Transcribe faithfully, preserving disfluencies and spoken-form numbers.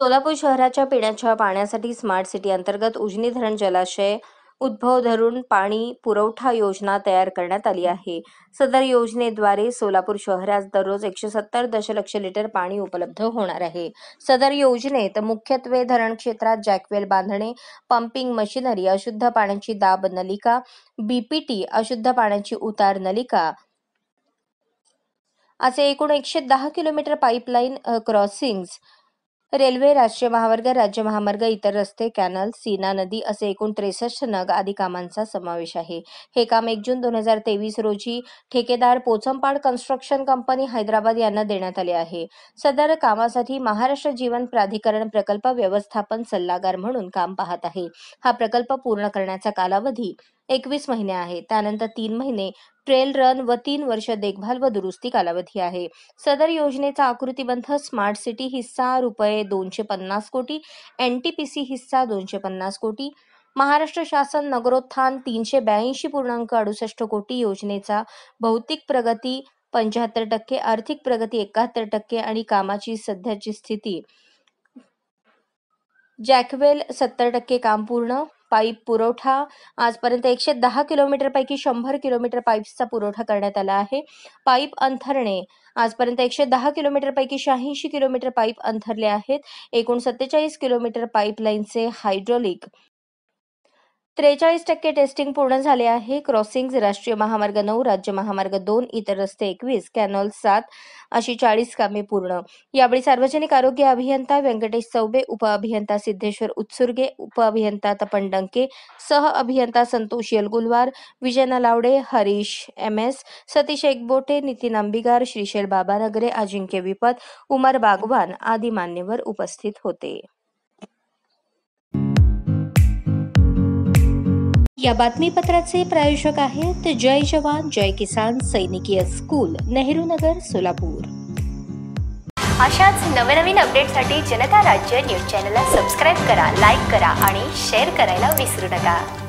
सोलापूर शहराच्या पिण्याच्या पाण्यासाठी स्मार्ट सिटी अंतर्गत उजनी धरण जलाशय उद्भव धरून पाणी पुरवठा योजना तयार करण्यात आली आहे। सदर योजनेद्वारे सोलापूर शहरास दररोज एकशे सत्तर दशलक्ष लिटर पाणी उपलब्ध होणार आहे। सदर योजनेत मुख्यत्वे धरण क्षेत्रात जॅकवेल बांधणे, पंपिंग मशिनरी, अशुद्ध पाण्याची दाब नलिका, बीपीटी, अशुद्ध पाण्याची उतार नलिका असे एकूण एकशे दहा किलोमीटर पाईपलाईन क्रॉसिंग्स, रेल्वे, राष्ट्रीय महामार्ग, राज्य महामार्ग, इतर रस्ते, कॅनल, सीना नदी असे एकूण त्रेसष्ट नग आदी कामांचा समावेश आहे। हे काम एक जून दोन हजार तेवीस रोजी ठेकेदार पोचमपाड कन्स्ट्रक्शन कंपनी हैदराबाद यांना देण्यात आले आहे। सदर कामासाठी महाराष्ट्र जीवन प्राधिकरण प्रकल्प व्यवस्थापन सल्लागार म्हणून काम पाहत आहे। हा प्रकल्प पूर्ण करण्याचा कालावधी एकवीस महिने आहे। त्यानंतर तीन महिने ट्रेल रन व तीन वर्ष देखभाल व दुरुस्ती कालावधी आहे। सदर योजनेचा आकृतिबंध स्मार्ट सिटी हिस्सा रुपये दोनशे पन्नास कोटी, एनटीपीसी हिस्सा दोनशे पन्नास कोटी, महाराष्ट्र शासन नगरोत्थान तीनशे ब्याऐंशी पूर्णांक अडुसष्ट कोटी, योजनेचा भौतिक प्रगती पंच्याहत्तर टक्के, आर्थिक प्रगती एकाहत्तर टक्के आणि कामाची सध्याची स्थिती जॅकवेल सत्तर टक्के काम पूर्ण, पाईप पुरवठा आजपर्यंत एकशे दहा किलोमीटर पैकी शंभर किलोमीटर पाईप्सचा पुरवठा करण्यात आला आहे। पाईप अंथरणे आजपर्यंत एकशे दहा किलोमीटर पैकी शहाऐंशी किलोमीटर पाईप अंथरले आहेत। एकूण सत्तेचाळीस किलोमीटर पाईपलाईनचे हायड्रोलिक त्रेचाळीस टक्के टेस्टिंग पूर्ण झाले आहे। क्रॉसिंग्स राष्ट्रीय महामार्ग नऊ, राज्य महामार्ग दोन, इतर रस्ते एकवीस, कॅनॉल सात अशी चाळीस कामे पूर्ण। यावेळी सार्वजनिक आरोग्य अभियंता व्यंकटेश चौबे, उपअभियंता सिद्धेश्वर उत्सुर्गे, उपअभियंता तपन डंके, सह अभियंता संतोष येलगुलवार, विजय नलावडे, हरीश एम एस, सतीश एकबोटे, नितीन अंबिगार, श्रीशैल बाबानगरे, अजिंक्य विपत, उमर बागवान आदी मान्यवर उपस्थित होते। या बातमीपत्राचे प्रायोजक आहेत जय जवान जय किसान सैनिकीय स्कूल, नेहरू नगर, सोलापूर। अशाच नवनवीन अपडेटसाठी जनता राज्य न्यूज चॅनलला सबस्क्राईब करा, लाईक करा आणि शेअर करायला विसरू नका।